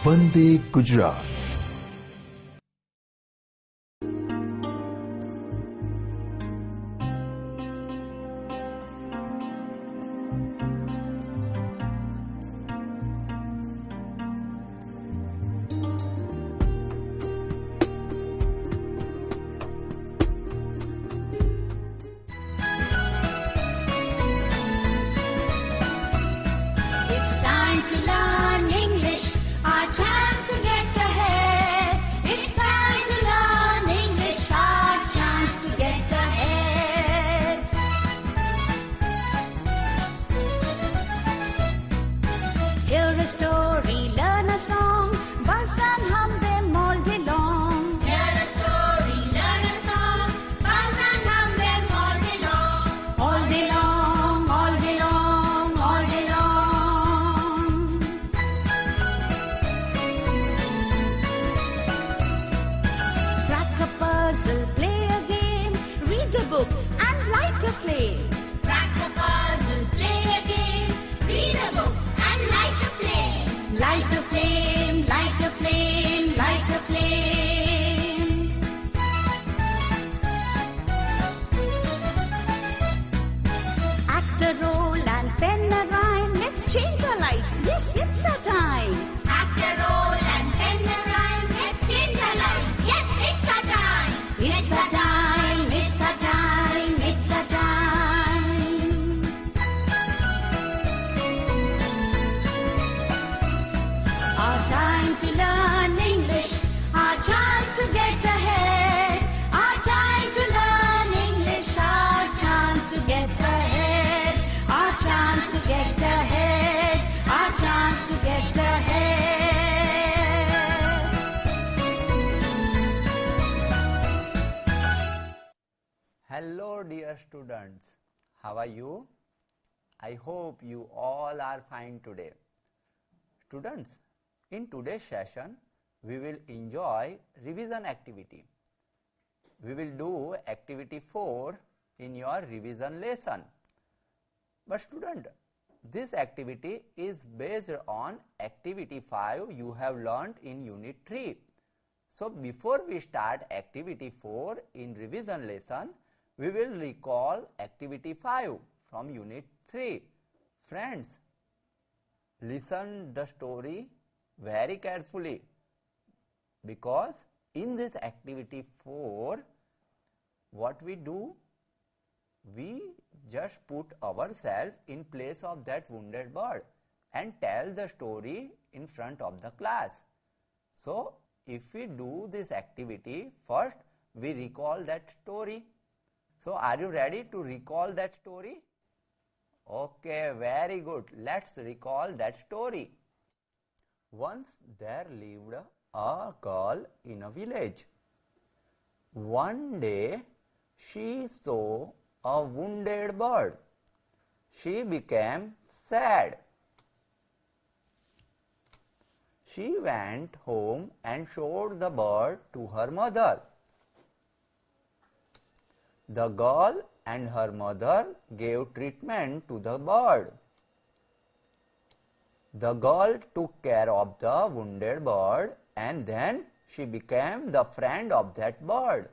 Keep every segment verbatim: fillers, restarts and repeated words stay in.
Vande Gujarat. Hello dear students, how are you? I hope you all are fine today. Students, in today's session, we will enjoy revision activity. We will do activity four in your revision lesson. But student, this activity is based on activity five you have learnt in unit three. So before we start activity four in revision lesson, we will recall activity five from unit three. Friends, listen the story very carefully, because in this activity four, what we do, we just put ourselves in place of that wounded bird and tell the story in front of the class. So if we do this activity, first we recall that story. So are you ready to recall that story? Okay, very good. Let's recall that story. Once there lived a girl in a village. One day she saw a wounded bird. She became sad. She went home and showed the bird to her mother. The girl and her mother gave treatment to the bird. The girl took care of the wounded bird and then she became the friend of that bird.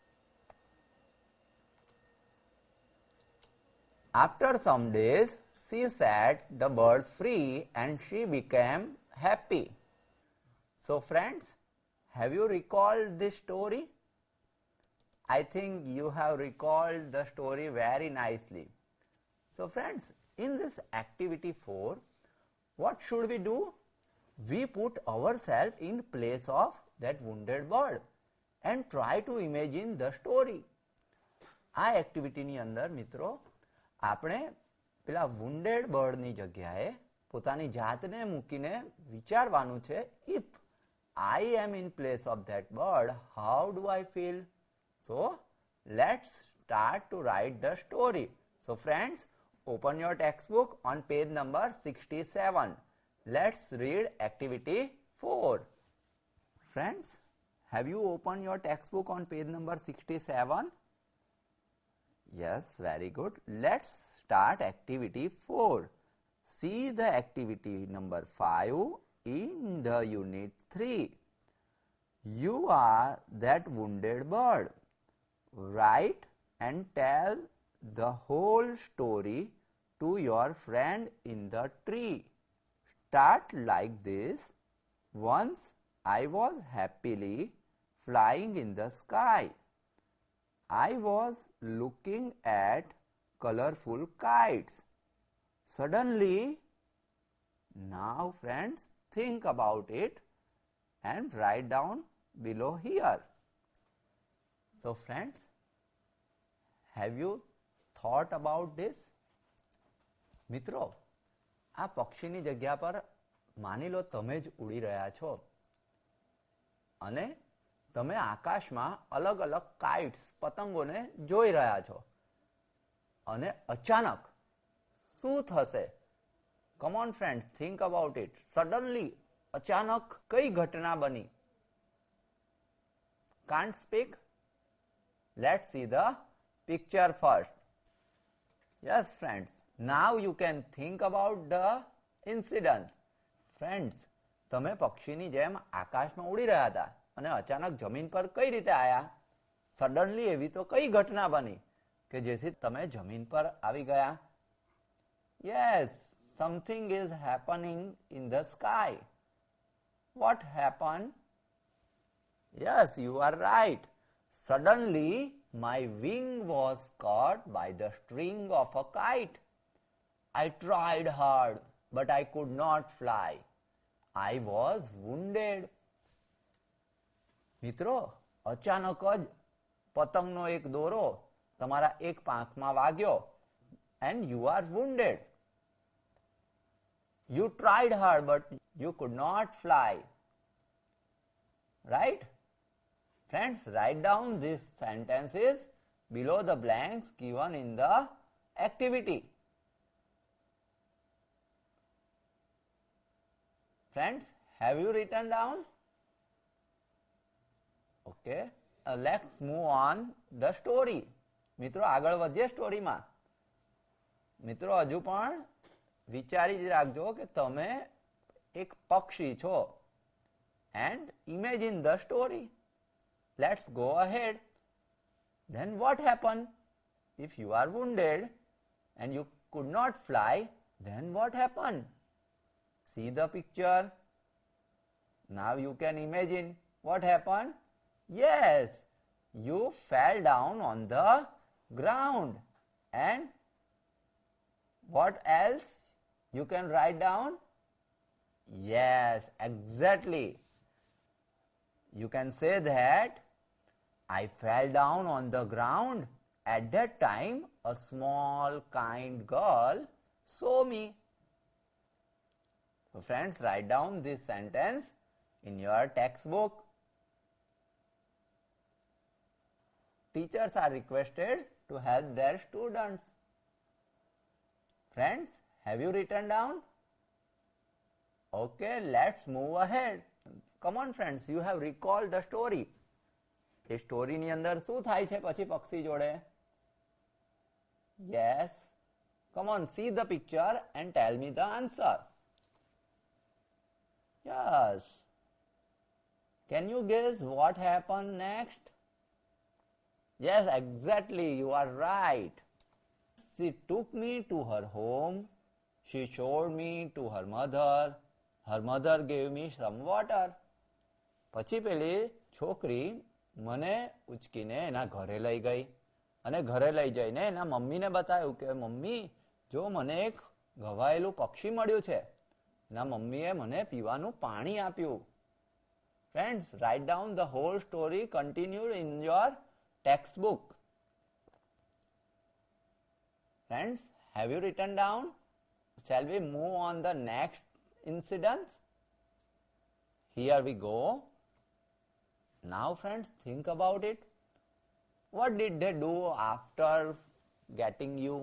After some days, she set the bird free and she became happy. So friends, have you recalled this story? I think you have recalled the story very nicely. So friends, in this activity four, what should we do? We put ourselves in place of that wounded bird and try to imagine the story. આ એક્ટિવિટીની અંદર મિત્રો આપણે પેલા wounded bird ની જગ્યાએ પોતાની જાતને મૂકીને વિચારવાનું છે, if I am in place of that bird, how do I feel? So let's start to write the story. So friends, open your textbook on page number sixty-seven. Let's read activity four. Friends, have you opened your textbook on page number sixty-seven? Yes, very good. Let's start activity four. See the activity number five in the unit three. You are that wounded bird. Write and tell the whole story to your friend in the tree. Start like this. Once I was happily flying in the sky. I was looking at colorful kites. Suddenly, now friends, think about it and write down below here. So friends, have you thought about this? મિત્રો, આ પક્ષીની જગ્યા પર માની લો તમે જ ઉડી રહ્યા છો અને તમે આકાશમાં અલગ અલગ કાઇટ્સ પતંગોને જોઈ રહ્યા છો અને અચાનક શું થશે? Come on friends, think about it. Suddenly, અચાનક કઈ ઘટના બની? Can't speak? Let's see the picture first. Yes friends, now you can think about the incident. Friends, તમે પક્ષીની જેમ આકાશમાં ઉડી રહ્યા હતા અને અચાનક જમીન પર કઈ રીતે આયા? સડનલી એવી તો કઈ ઘટના બની કે જેથી તમે જમીન પર આવી ગયા? Yes, something is happening in the sky. What happened? Yes, you are right. Suddenly, my wing was caught by the string of a kite. I tried hard, but I could not fly. I was wounded. મિત્રો, અચાનક જ પતંગનો એક દોરો તમારા એક પાંખમાં વાગ્યો and you are wounded. You tried hard, but you could not fly. Right? Friends, write down these sentences below the blanks given in the activity. Friends, have you written down? Okay. Uh, let's move on the story. મિત્રો, આગળ વધીએ સ્ટોરીમાં. મિત્રો, હજુ પણ વિચારી જ રાખજો કે તમે એક પક્ષી છો. And imagine the story. Let's go ahead. Then what happened? If you are wounded and you could not fly, then what happened? See the picture. Now you can imagine what happened. Yes, you fell down on the ground. And what else you can write down? Yes, exactly. You can say that I fell down on the ground. At that time, a small kind girl saw me. So friends, write down this sentence in your textbook. Teachers are requested to help their students. Friends, have you written down? Okay, let's move ahead. Come on friends, you have recalled the story. એ સ્ટોરીની અંદર શું થાય છે પછી પક્ષી જોડે? Yes. Come on, see the picture and tell me the answer. Yes. Can you guess what happened next? Yes, exactly, you are right. She took me to her home. She showed me to her mother. Her mother gave me some water. પછી પેલી છોકરી મને ઉચકીને એના ઘરે લઈ ગઈ અને ઘરે લઈ જઈને એના મમ્મીને બતાવ્યું કે મમ્મી જો મને એક ઘવાયેલું પક્ષી મળ્યું છે. એના મમ્મીએ મને પીવાનું પાણી આપ્યું. Friends, write down the whole story continued in your textbook. Friends, have you written down? Shall we move on the next incident? Here we go. Now friends, think about it. What did they do after getting you?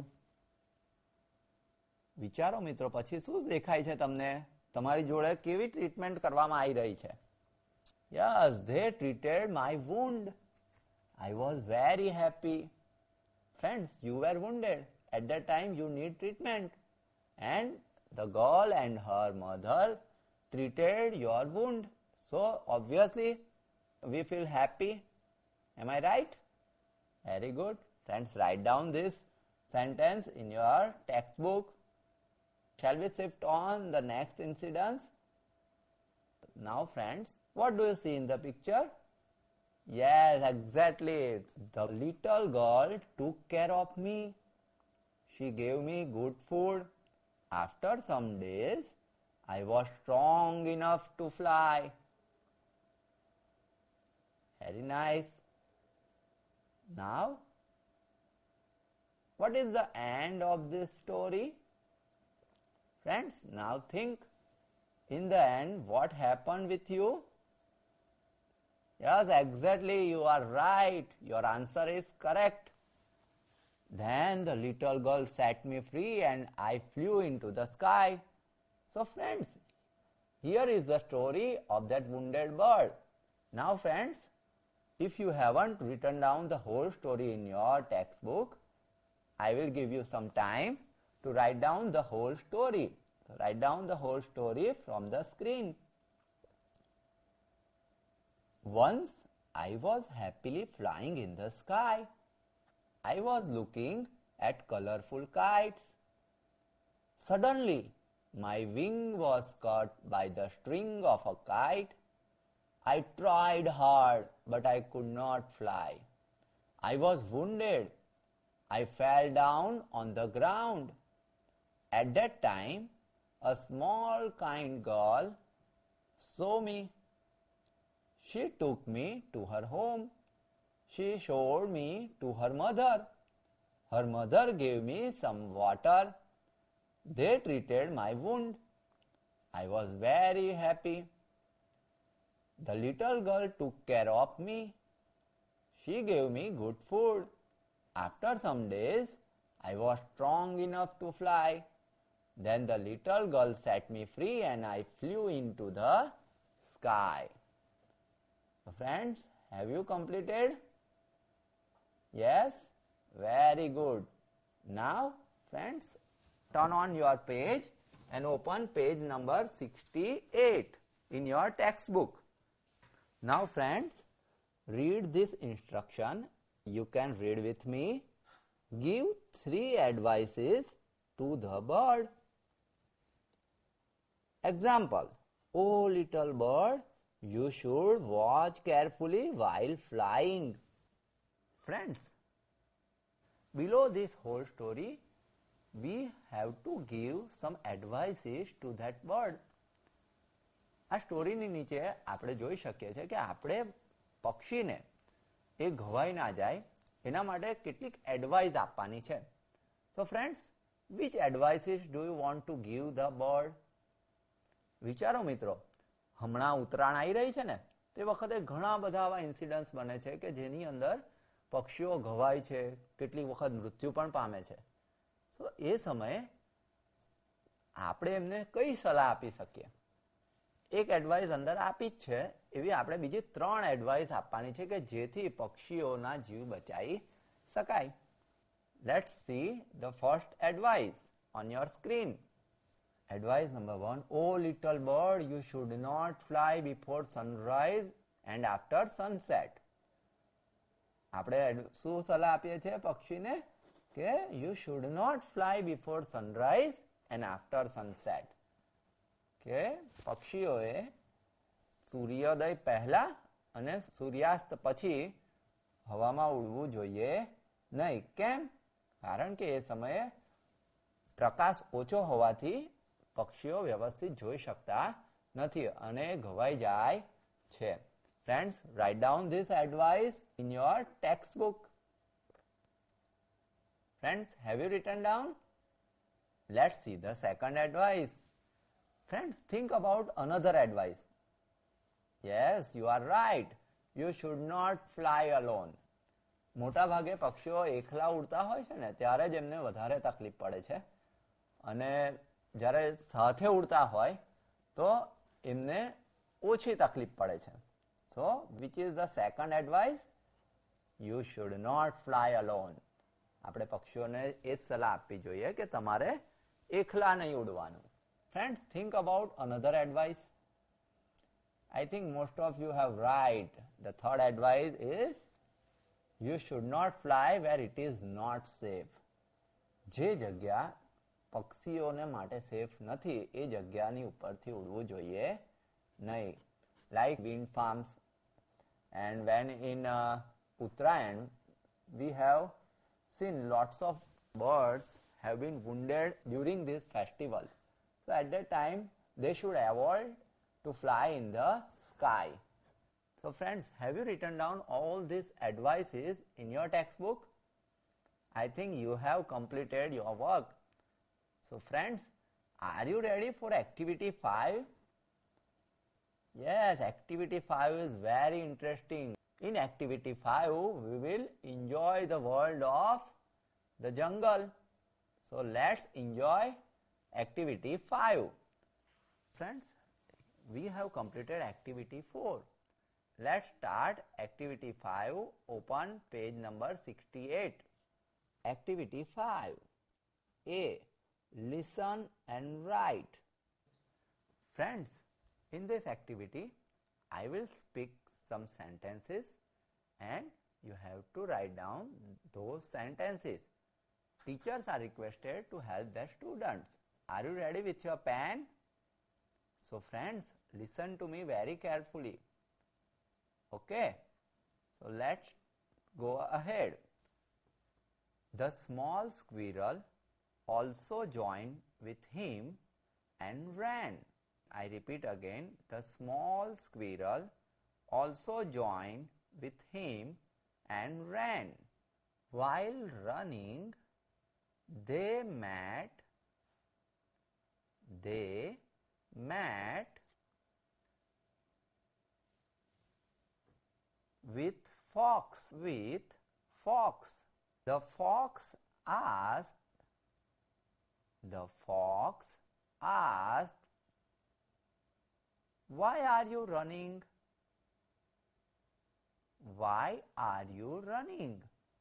વિચારો મિત્રો, પછી શું દેખાય છે તમને? તમારી જોડે કેવી ટ્રીટમેન્ટ કરવામાં આવી રહી છે? Yes, they treated my wound. I was very happy. Friends, you were wounded. At that time you need treatment. And the girl and her mother treated your wound. So obviously we feel happy. Am I right? Very good. Friends, write down this sentence in your textbook. Shall we shift on the next incident? Now friends, what do you see in the picture? Yes, exactly. The little girl took care of me. She gave me good food. After some days, I was strong enough to fly. Very nice. Now, what is the end of this story? Friends, now think, in the end, what happened with you? Yes, exactly, you are right. Your answer is correct. Then the little girl set me free and I flew into the sky. So friends, here is the story of that wounded bird. Now friends, if you haven't written down the whole story in your textbook, I will give you some time to write down the whole story. So write down the whole story from the screen. Once I was happily flying in the sky. I was looking at colorful kites. Suddenly, my wing was caught by the string of a kite. I tried hard, but I could not fly. I was wounded. I fell down on the ground. At that time, a small kind girl saw me. She took me to her home. She showed me to her mother. Her mother gave me some water. They treated my wound. I was very happy. The little girl took care of me. She gave me good food. After some days, I was strong enough to fly. Then the little girl set me free and I flew into the sky. So friends, have you completed? Yes? Very good. Now, friends, turn on your page and open page number sixty-eight in your textbook. Now, friends, read this instruction. You can read with me. Give three advices to the bird. Example. Oh, little bird, you should watch carefully while flying. Friends, below this whole story, we have to give some advices to that bird. આ સ્ટોરીની નીચે આપણે જોઈ શકીએ છીએ કે આપણે પક્ષીને એ ઘવાઈ ના જાય એના માટે કેટલીક એડવાઇસ આપવાની છે. So friends, which advices do you want to give the bird? વિચારો મિત્રો, હમણાં ઉત્તરાયણ આવી રહી છે ને, તે વખતે ઘણા બધા આવા ઇન્સિડન્ટ્સ બને છે કે જેની અંદર પક્ષીઓ ઘવાય છે, કેટલીક વખત મૃત્યુ પણ પામે છે. તો એ સમયે આપણે એમને કઈ સલાહ આપી શકીએ? એક એડવાઇસ અંદર આપી જ છે, એવી આપણે બીજી ત્રણ એડવાઇસ આપવાની છે કે જેથી પક્ષીઓના જીવ બચાવી શકાય. Let's see the first advice on your screen. Advice number one, oh little bird, you should not fly before sunrise and after sunset. આપણે શું સલાહ આપીએ છીએ પક્ષીને કે you should not fly before sunrise and after sunset. કે પક્ષીઓએ સૂર્યોદય પહેલા અને સૂર્યાસ્ત પછી હવામાં ઉડવું જોઈએ નહીં. કેમ? કારણ કે એ સમયે પ્રકાશ ઓછો હોવાથી પક્ષીઓ વ્યવસ્થિત જોઈ શકતા નથી અને ઘવાઈ જાય છે. Friends, write down this advice in your textbook. Friends, have you written down? Let's see the second advice. Friends, think about another advice. Yes, you are right. You should not fly alone. મોટા ભાગે પક્ષીઓ એકલા ઉડતા હોય છે ને ત્યારે જ એમને વધારે તકલીફ પડે છે અને જ્યારે સાથે ઉડતા હોય તો એમને ઓછી તકલીફ પડે છે. So, which is the second advice? You should not fly alone. આપણે પક્ષીઓને એ જ સલાહ આપવી જોઈએ કે તમારે એકલા નહીં ઉડવાનું. Friends, think about another advice. I think most of you have right. The third advice is you should not fly where it is not safe. જે જગ્યા પક્ષીઓને માટે સેફ નથી એ જગ્યાની ઉપરથી ઉડવું જોઈએ નહીં. Like wind farms, and when in uh, Uttarayan we have seen lots of birds have been wounded during this festival. So at that time they should avoid to fly in the sky. So friends, have you written down all these advices in your textbook? I think you have completed your work. So friends, are you ready for activity five? Yes, activity five is very interesting. In activity five, we will enjoy the world of the jungle. So let's enjoy activity five. Friends, we have completed activity four. Let's start activity five. Open page number sixty-eight. Activity five. A. Listen and write. Friends, in this activity, I will speak some sentences and you have to write down those sentences. Teachers are requested to help their students. Are you ready with your pen? So friends, listen to me very carefully. Okay, so let's go ahead. The small squirrel also joined with him and ran. I repeat again, the small squirrel also joined with him and ran. While running, they met, they met with fox, with fox. The fox asked, the fox asked, why are you running? Why are you running?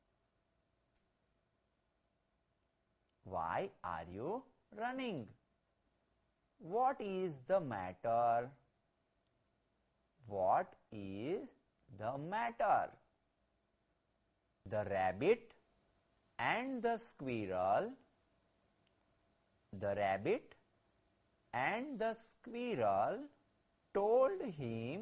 Why are you running? What is the matter? What is the matter? The rabbit and the squirrel, the rabbit and the squirrel told him,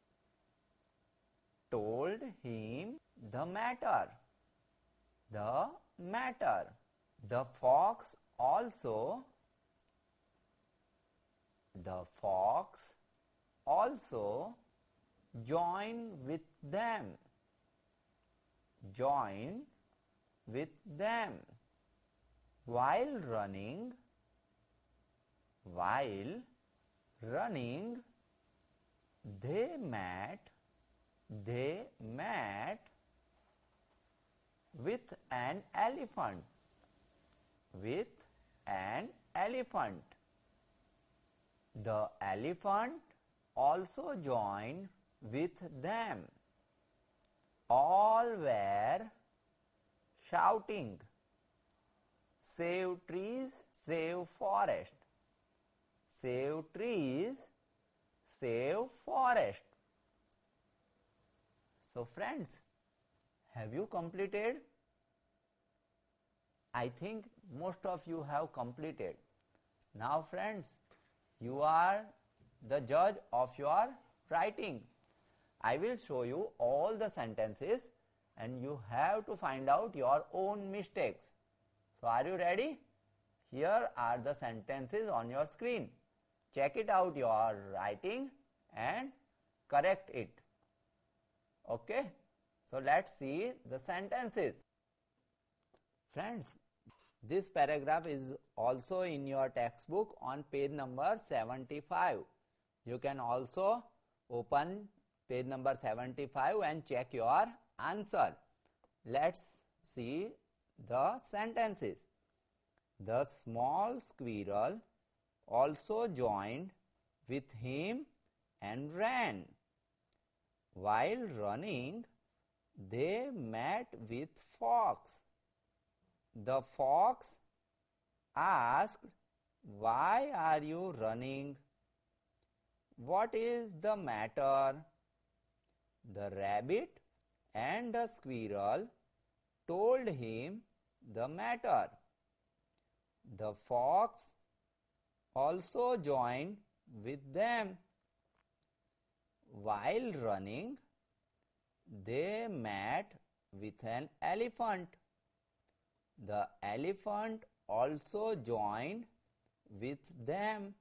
told him the matter, the matter. The fox also, the fox also joined with them, joined with them. While running, while running, they met, they met with an elephant, with an elephant. The elephant also joined with them. All were shouting, save trees, save forest, save trees, save forest. So friends, have you completed? I think most of you have completed. Now friends, you are the judge of your writing. I will show you all the sentences and you have to find out your own mistakes. So are you ready? Here are the sentences on your screen. Check it out your writing and correct it. Okay, so let's see the sentences. Friends, this paragraph is also in your textbook on page number seventy-five. You can also open page number seventy-five and check your answer. Let's see the sentences. The small squirrel also joined with him and ran. While running, they met with fox. The fox asked, why are you running? What is the matter? The rabbit and the squirrel told him the matter. The fox also joined with them. While running, they met with an elephant. The elephant also joined with them.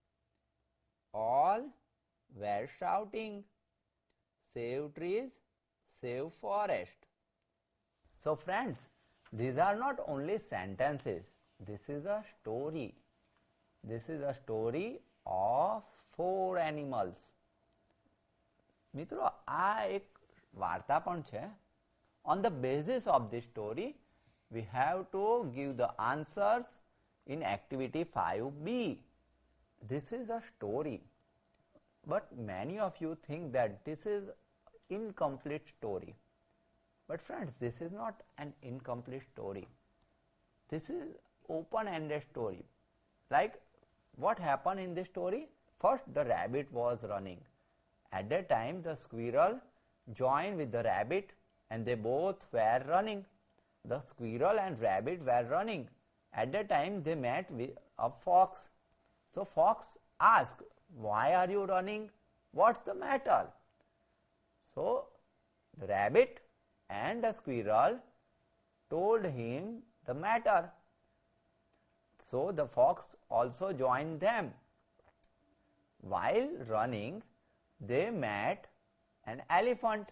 All were shouting, "Save trees, save forest." So friends, these are not only sentences. This is a story. This is a story of four animals. મિત્રો, આ એક વાર્તા પણ છે. On the basis of this story, we have to give the answers in activity five B. This is a story. But many of you think that this is incomplete story. But friends, this is not an incomplete story. This is open-ended story. Like, what happened in this story? First, the rabbit was running. At that time, the squirrel joined with the rabbit and they both were running. The squirrel and rabbit were running. At that time, they met with a fox. So, fox asked, "Why are you running? What's the matter?" So, the rabbit and the squirrel told him the matter. So, the fox also joined them. While running, they met an elephant.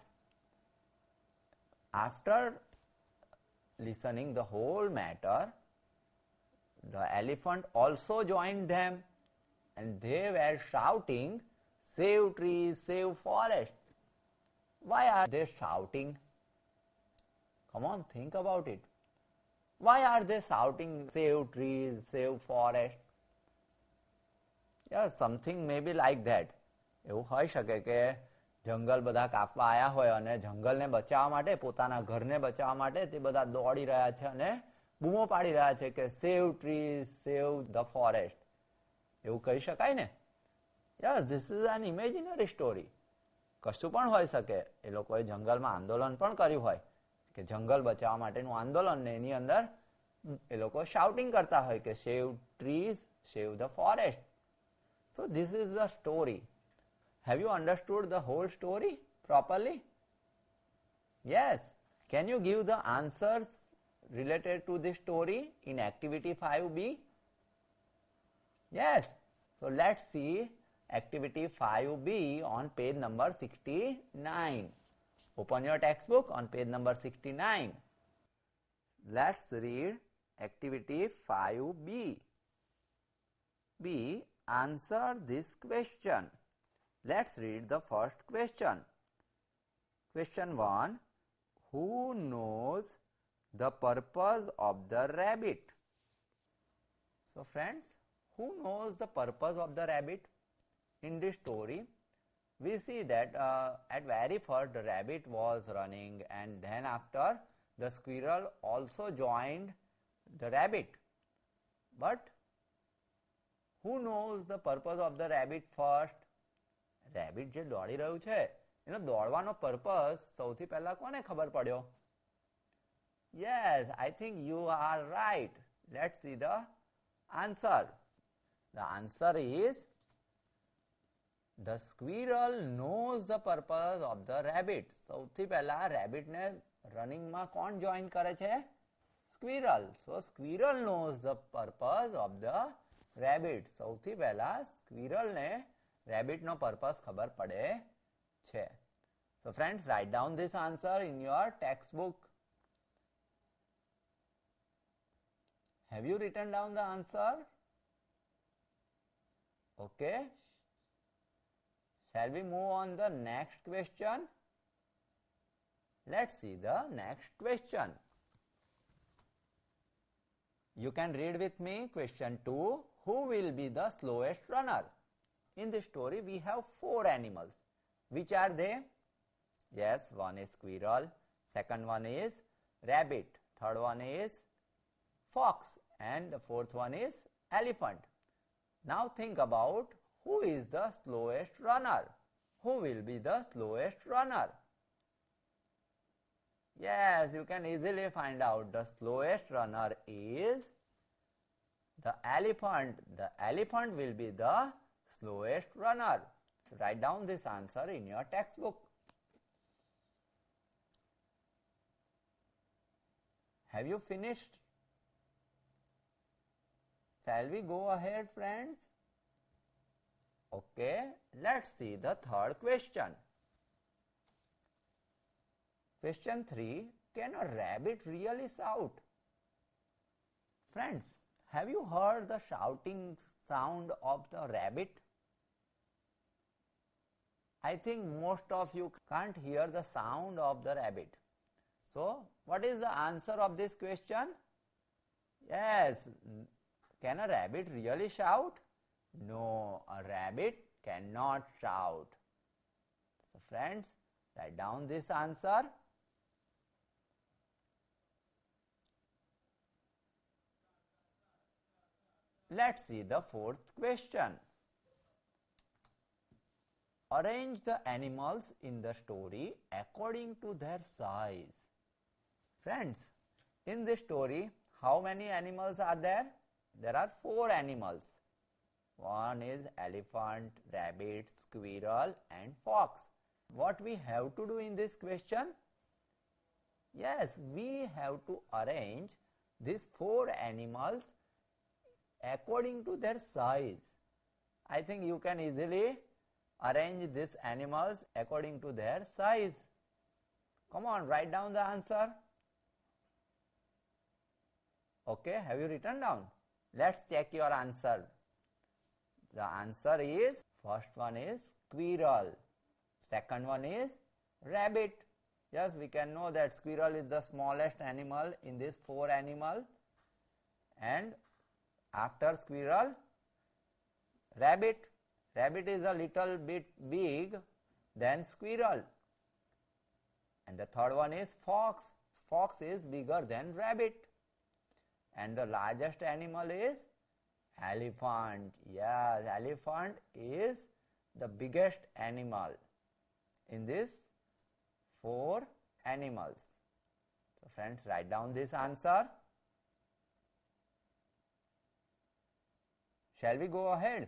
After listening the whole matter, the elephant also joined them and they were shouting, "Save trees, save forest." Why are they shouting? Come on, think about it. Why are they shouting, "Save trees, save forest"? Yeah, something maybe like that. એવું હોઈ શકે કે જંગલ બધા કાપવા આવ્યા હોય અને જંગલને બચાવવા માટે, પોતાના ઘરને બચાવવા માટે તે બધા દોડી રહ્યા છે અને બૂમો પાડી રહ્યા છે કે "Save trees, save the forest." એવું કહી શકાય ને? Yes, this is an imaginary story. કશું પણ હોઈ શકે. એ લોકોએ જંગલમાં આંદોલન પણ કર્યું હોય કે જંગલ બચાવવા માટેનું આંદોલન, ને એની અંદર એ લોકો શાઉટિંગ કરતા હોય કે "Save trees, save the forest." So this is the story. Have you understood the whole story properly? Yes. Can you give the answers related to this story in activity five B? Yes. So let's see activity five B on page number sixty-nine. Open your textbook on page number sixty-nine. Let's read activity five B. B. Answer this question. Let's read the first question. Question one. Who knows the purpose of the rabbit? So friends, who knows the purpose of the rabbit? In this story, we see that uh, at very first the rabbit was running, and then after the squirrel also joined the rabbit. But who knows the purpose of the rabbit first? Rabbit જે દોડી રહ્યું છે એનો દોડવાનો purpose સૌથી પહેલા કોને ખબર પડ્યો? Yes, I think you are right. Let's see the answer. The answer is the squirrel knows the purpose of the rabbit. સૌથી પહેલા rabbit ને running માં કોણ join કરે છે? Squirrel. So squirrel knows the purpose of the rabbit. સૌથી પહેલા squirrel ને rabbit નો purpose ખબર પડે છે. So friends, write down this answer in your textbook. Have you written down the answer? Okay. Shall we move on the next question? Let's see the next question. You can read with me question two. Who will be the slowest runner? In this story, we have four animals. Which are they? Yes, one is squirrel, second one is rabbit, third one is fox, and the fourth one is elephant. Now think about who is the slowest runner? Who will be the slowest runner? Yes, you can easily find out the slowest runner is the elephant. The elephant will be the slowest runner. So write down this answer in your textbook. Have you finished? Shall we go ahead, friends? Okay, let's see the third question. Question three, can a rabbit really shout? Friends, have you heard the shouting sound of the rabbit? I think most of you can't hear the sound of the rabbit. So, what is the answer of this question? Yes, can a rabbit really shout? No, a rabbit cannot shout. So, friends, write down this answer. Let's see the fourth question. Arrange the animals in the story according to their size. Friends, in this story, how many animals are there? There are four animals. One is elephant, rabbit, squirrel, and fox. What we have to do in this question? Yes, we have to arrange these four animals according to their size. I think you can easily arrange these animals according to their size. Come on, write down the answer. Okay, have you written down? Let's check your answer. The answer is, first one is squirrel, second one is rabbit. Yes, we can know that squirrel is the smallest animal in these four animals, and after squirrel, rabbit. Rabbit is a little bit big than squirrel. And the third one is fox. Fox is bigger than rabbit. And the largest animal is elephant. Yes, elephant is the biggest animal in these four animals. So friends, write down this answer. Shall we go ahead?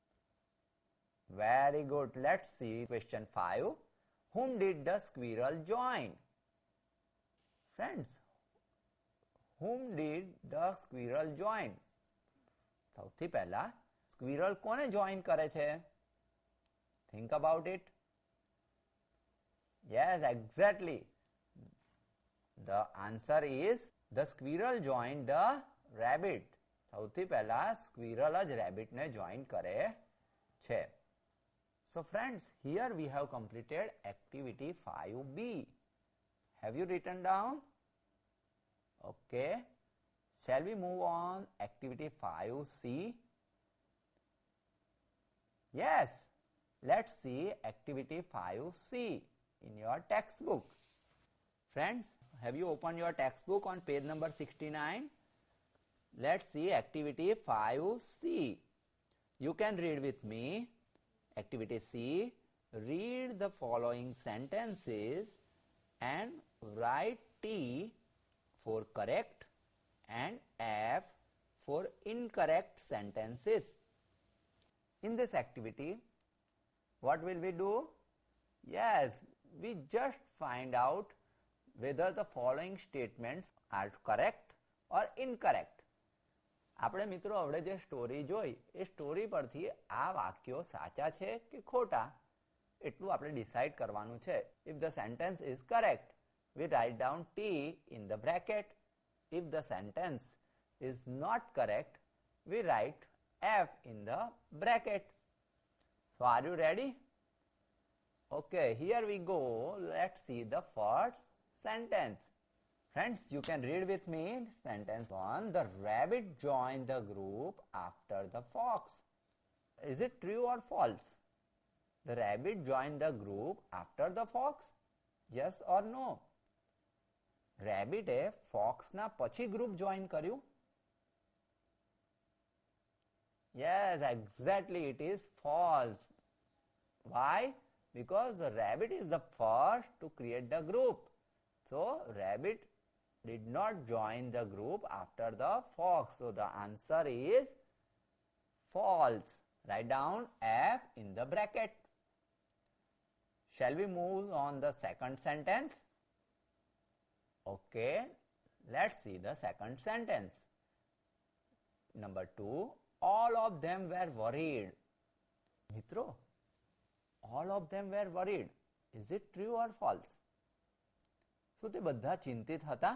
Very good. Let's see question five. Whom did the squirrel join? Friends, whom did the squirrel join? સૌથી પહેલા squirrel કોને join કરે છે? Think about it. Yes, exactly. The answer is the squirrel joined the rabbit. સૌથી પહેલા squirrel જ rabbit ને join કરે છે. So friends, here we have completed activity five B. Have you written down? Okay. Shall we move on activity five C? Yes. Let's see activity five C in your textbook. Friends, have you opened your textbook on page number sixty-nine? Let's see activity five C. You can read with me. Activity C, read the following sentences and write T for correct and F for incorrect sentences. In this activity, what will we do? Yes, we just find out whether the following statements are correct or incorrect. આપણે મિત્રો હવે જે story જોઈ એ story પરથી આ વાક્યો સાચા છે કે ખોટા એટલું આપણે ડિસાઈડ કરવાનું છે. If the sentence is correct, we write down T in the bracket. If the sentence is not correct, we write F in the bracket. So are you ready? Okay, here we go. Let's see the first sentence. Friends, you can read with me sentence one. The rabbit joined the group after the fox. Is it true or false? The rabbit joined the group after the fox? Yes or no? Rabbit A fox ના પછી group join કર્યું? Yes, exactly, it is false. Why? Because the rabbit is the first to create the group. So, rabbit did not join the group after the fox. So, the answer is false. Write down F in the bracket. Shall we move on the second sentence? Okay, let's see the second sentence. Number two, all of them were worried. Mitro, all of them were worried. Is it true or false? So, they બધા ચિંતિત હતા?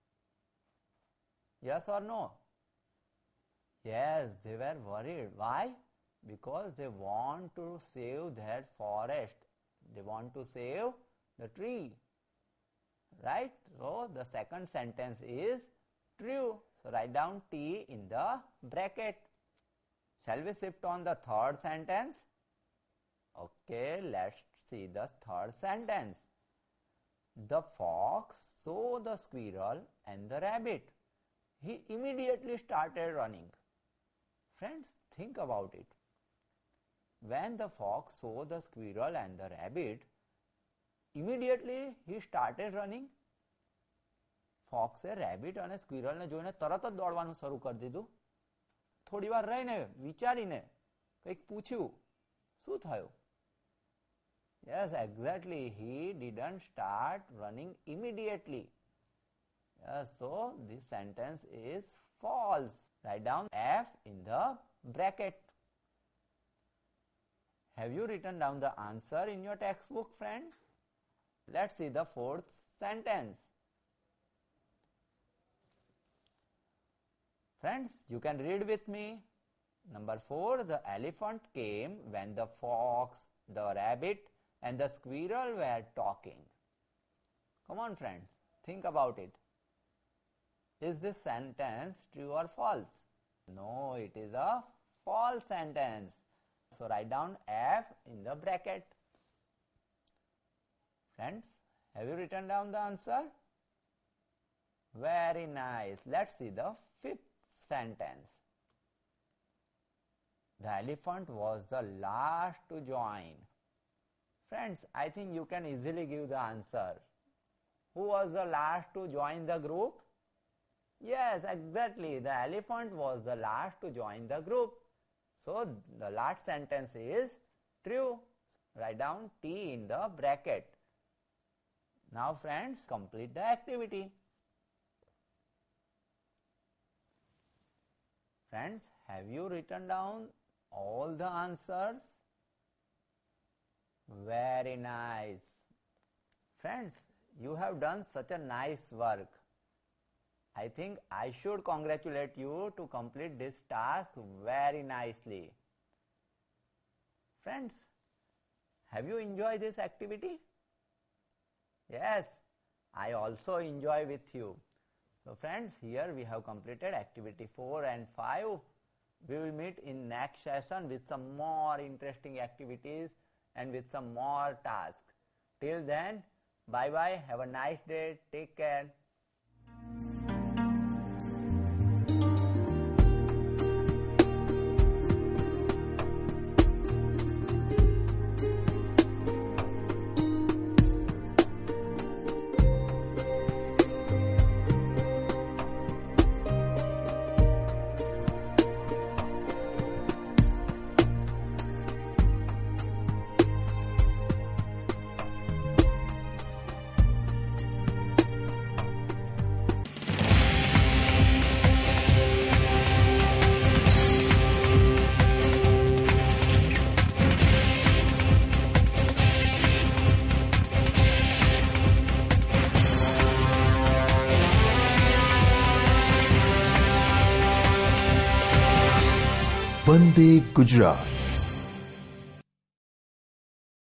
Yes or no? Yes, they were worried. Why? Because they want to save their forest. They want to save the tree. Right? So, the second sentence is true. So, write down T in the bracket. Shall we shift on the third sentence? Okay, let's see the third sentence. The fox saw the squirrel and the rabbit. He immediately started running. Friends, think about it. When the fox saw the squirrel and the rabbit, immediately he started running. Fox A rabbit અને squirrel ને જોઈને તરત જ દોડવાનું શરૂ કરી દીધું. થોડી વાર રહીને વિચારીને કંઈક પૂછ્યું, શું થયું? Yes, exactly. He didn't start running immediately. Yes, so this sentence is false. Write down F in the bracket. Have you written down the answer in your textbook, friend? Let's see the fourth sentence. Friends, you can read with me. Number four, the elephant came when the fox, the rabbit, and the squirrel were talking. Come on, friends, think about it. Is this sentence true or false? No, it is a false sentence. So, write down F in the bracket. Friends, have you written down the answer? Very nice. Let's see the fifth sentence. The elephant was the last to join. Friends, I think you can easily give the answer. Who was the last to join the group? Yes, exactly. The elephant was the last to join the group. So, the last sentence is true. Write down T in the bracket. Now, friends, complete the activity. Friends, have you written down all the answers? Very nice. Friends, you have done such a nice work. I think I should congratulate you to complete this task very nicely. Friends, have you enjoyed this activity? Yes, I also enjoy with you. So friends, here we have completed activity four and five. We will meet in next session with some more interesting activities and with some more tasks. Till then, bye bye. Have a nice day. Take care. Vande Gujarat.